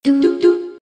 뚝뚝.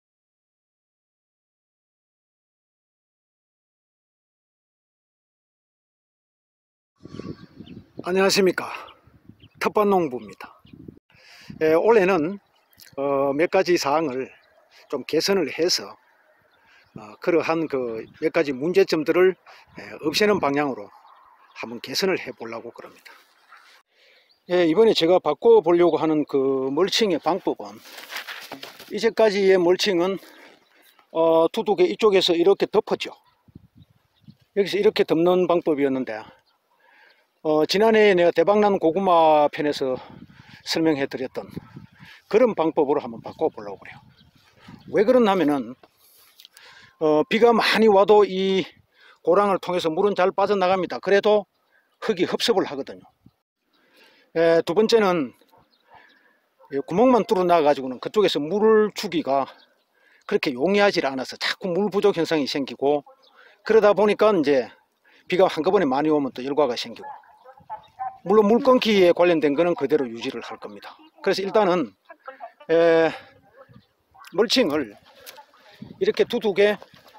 안녕하십니까, 텃밭농부입니다. 올해는 몇 가지 사항을 좀 개선을 해서 그러한 그 몇 가지 문제점들을 없애는 방향으로 한번 개선을 해 보려고 그럽니다. 이번에 제가 바꿔 보려고 하는 그 멀칭의 방법은, 이제까지의 멀칭은 두둑에 이쪽에서 이렇게 덮었죠. 여기서 이렇게 덮는 방법이었는데, 지난해에 내가 대박난 고구마 편에서 설명해 드렸던 그런 방법으로 한번 바꿔 보려고 그래요. 왜 그러냐 하면은 비가 많이 와도 이 고랑을 통해서 물은 잘 빠져나갑니다. 그래도 흙이 흡습을 하거든요. 두 번째는 구멍만 뚫어 놔 가지고는 그쪽에서 물을 주기가 그렇게 용이하지 않아서 자꾸 물 부족 현상이 생기고, 그러다 보니까 이제 비가 한꺼번에 많이 오면 또 열과가 생기고, 물론 물 끊기에 관련된 거는 그대로 유지를 할 겁니다. 그래서 일단은 멀칭을 이렇게 두둑에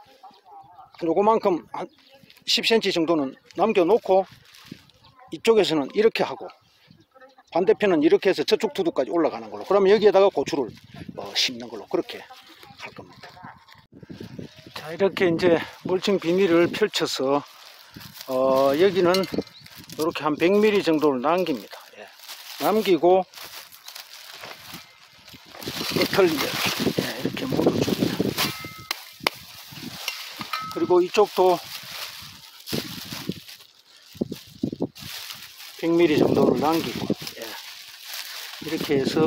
요거만큼 한 10cm 정도는 남겨 놓고, 이쪽에서는 이렇게 하고 반대편은 이렇게 해서 저쪽 두둑까지 올라가는 걸로, 그러면 여기에다가 고추를 심는 걸로 그렇게 할 겁니다. 자, 이렇게 이제 멀칭 비닐을 펼쳐서 여기는 이렇게 한 100mm 정도를 남깁니다. 남기고 끝을 이렇게 물어줍니다. 그리고 이쪽도 100mm 정도를 남기고 이렇게 해서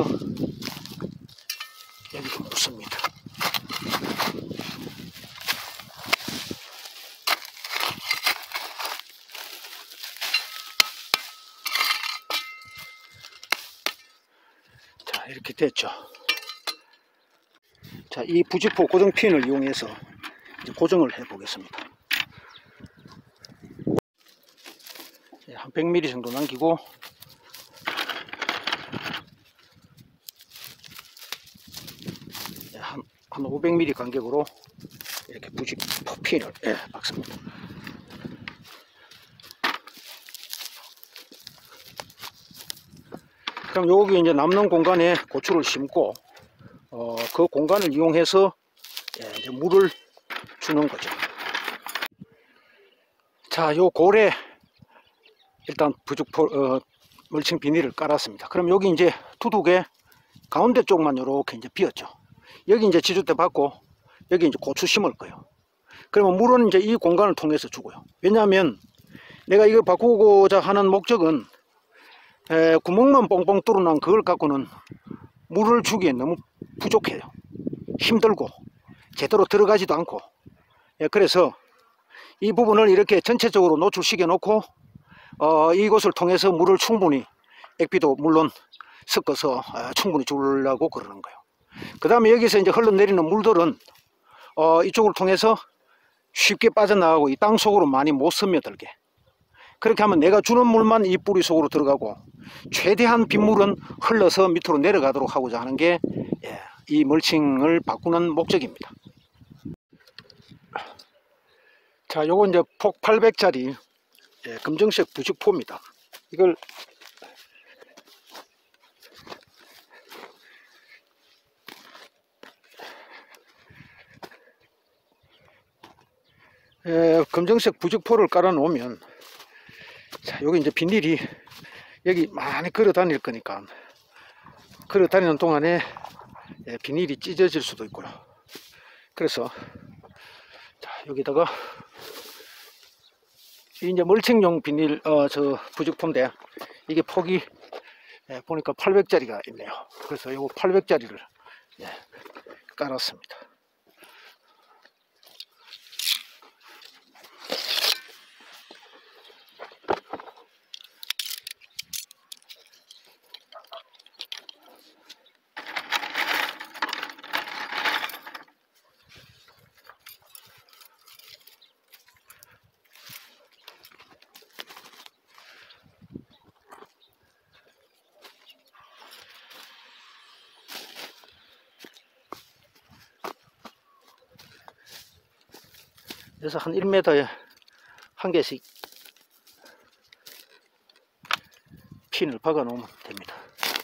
여기도 묻습니다. 자, 이렇게 됐죠. 자, 이 부직포 고정핀을 이용해서 이제 고정을 해 보겠습니다. 한 100mm 정도 남기고, 한 500mm 간격으로 이렇게 부직포 핀을 박습니다. 그럼 여기 이제 남는 공간에 고추를 심고 그 공간을 이용해서 이제 물을 주는 거죠. 자, 요 고래 일단 부직포 멀칭 비닐을 깔았습니다. 그럼 여기 이제 두둑에 가운데 쪽만 이렇게 이제 비었죠. 여기 이제 지주대 받고 여기 이제 고추 심을 거예요. 그러면 물은 이제 이 공간을 통해서 주고요. 왜냐하면 내가 이걸 바꾸고자 하는 목적은 구멍만 뻥뻥 뚫어놓은 그걸 갖고는 물을 주기엔 너무 부족해요. 힘들고 제대로 들어가지도 않고. 그래서 이 부분을 이렇게 전체적으로 노출시켜 놓고 이곳을 통해서 물을 충분히, 액비도 물론 섞어서 충분히 주려고 그러는 거예요. 그 다음에 여기서 이제 흘러내리는 물들은 이쪽을 통해서 쉽게 빠져나가고 이 땅 속으로 많이 못 스며들게, 그렇게 하면 내가 주는 물만 이 뿌리 속으로 들어가고 최대한 빗물은 흘러서 밑으로 내려가도록 하고자 하는 게 이 멀칭을 바꾸는 목적입니다. 자, 요거 이제 폭 800짜리 검정색 부직포입니다. 이걸 검정색 부직포를 깔아 놓으면, 자, 여기 이제 비닐이 여기 많이 걸어 다닐 거니까 걸어 다니는 동안에 비닐이 찢어질 수도 있고요. 그래서 자, 여기다가 이제 멀칭용 비닐 저 부직포인데, 이게 폭이 보니까 800짜리가 있네요. 그래서 요거 800짜리를 깔았습니다. 그래서 한 1m에 한 개씩 핀을 박아 놓으면 됩니다.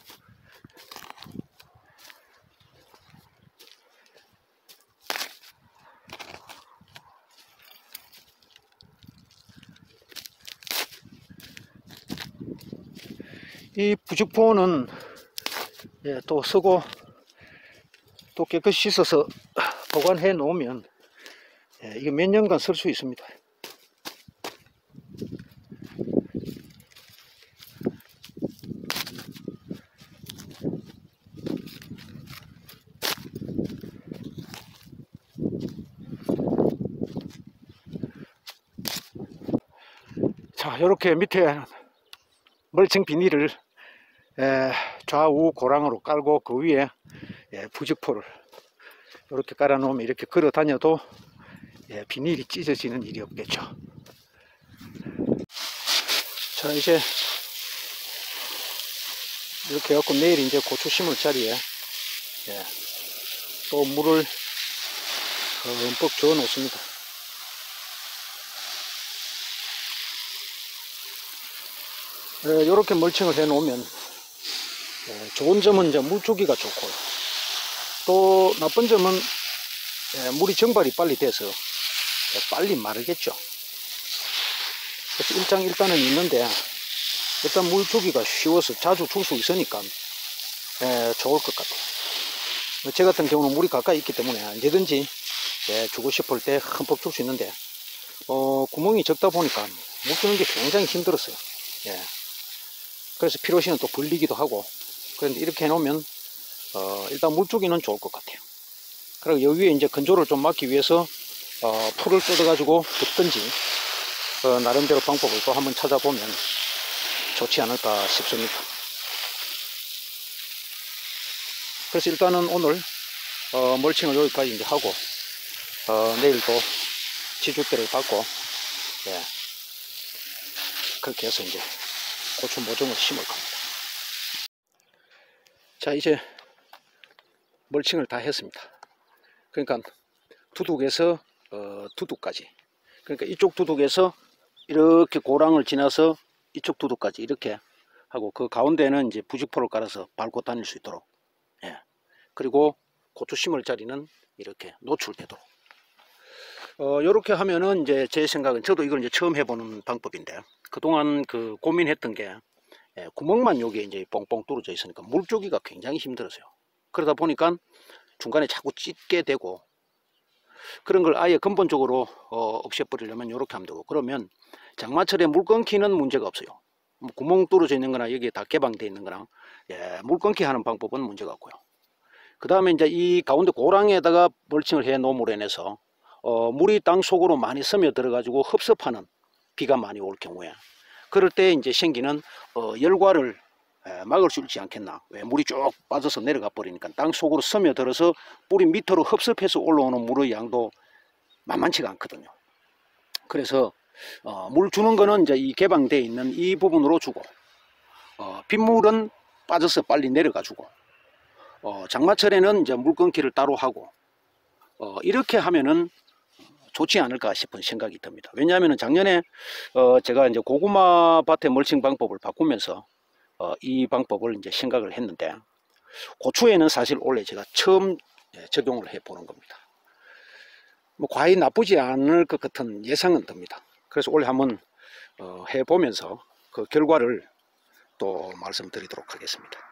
이 부직포는 또 쓰고 또 깨끗이 씻어서 보관해 놓으면 이게 몇 년간 쓸 수 있습니다. 자, 이렇게 밑에 멀칭 비닐을 좌우 고랑으로 깔고 그 위에 부직포를 이렇게 깔아 놓으면 이렇게 걸어 다녀도 비닐이 찢어지는 일이 없겠죠. 자, 이제 이렇게 해갖고 내일 이제 고추 심을 자리에 또 물을 흠뻑 주어 놓습니다. 이렇게 멀칭을 해 놓으면 좋은 점은 이제 물주기가 좋고요. 또 나쁜 점은 물이 정발이 빨리 돼서 빨리 마르겠죠. 그래서 일장일단은 있는데 일단 물주기가 쉬워서 자주 줄 수 있으니까 좋을 것 같아요. 제 같은 경우는 물이 가까이 있기 때문에 언제든지 주고 싶을 때 흠뻑 줄 수 있는데 구멍이 적다 보니까 물 주는 게 굉장히 힘들었어요. 그래서 필요시는 또 불리기도 하고. 그런데 이렇게 해놓으면 일단 물주기는 좋을 것 같아요. 그리고 여기 위에 이제 건조를 좀 막기 위해서 풀을 뜯어 가지고 붓든지 나름대로 방법을 또 한번 찾아보면 좋지 않을까 싶습니다. 그래서 일단은 오늘 멀칭을 여기까지 이제 하고 내일도 지주대를 받고 그렇게 해서 이제 고추 모종을 심을 겁니다. 자, 이제 멀칭을 다 했습니다. 그러니까 두둑에서 두둑까지, 그러니까 이쪽 두둑에서 이렇게 고랑을 지나서 이쪽 두둑까지 이렇게 하고 그 가운데는 이제 부직포를 깔아서 밟고 다닐 수 있도록, 그리고 고추 심을 자리는 이렇게 노출되도록 이렇게 하면은 이제 제 생각은, 저도 이걸 이제 처음 해보는 방법인데 그동안 그 고민했던 게 구멍만 여기에 이제 뻥뻥 뚫어져 있으니까 물주기가 굉장히 힘들었어요. 그러다 보니까 중간에 자꾸 찢게 되고, 그런 걸 아예 근본적으로 없애버리려면 이렇게 하면 되고, 그러면 장마철에 물 끊기는 문제가 없어요. 구멍 뚫어져 있는 거나 여기에 다 개방되어 있는 거랑 물 끊기 하는 방법은 문제가 없고요. 그 다음에 이제 이 가운데 고랑에다가 멀칭을 해 놓음으로 인해서 물이 땅 속으로 많이 스며들어 가지고 흡습하는, 비가 많이 올 경우에 그럴 때 이제 생기는 열과를 막을 수 있지 않겠나. 왜? 물이 쭉 빠져서 내려가 버리니까 땅 속으로 스며들어서 뿌리 밑으로 흡습해서 올라오는 물의 양도 만만치가 않거든요. 그래서 물 주는 거는 이제 이 개방되어 있는 이 부분으로 주고, 빗물은 빠져서 빨리 내려가 주고, 장마철에는 이제 물 끊기를 따로 하고, 이렇게 하면은 좋지 않을까 싶은 생각이 듭니다. 왜냐하면 작년에 제가 이제 고구마 밭의 멀칭 방법을 바꾸면서 이 방법을 이제 생각을 했는데, 고추에는 사실 올해 제가 처음 적용을 해 보는 겁니다. 뭐 과히 나쁘지 않을 것 같은 예상은 듭니다. 그래서 올해 한번 해 보면서 그 결과를 또 말씀드리도록 하겠습니다.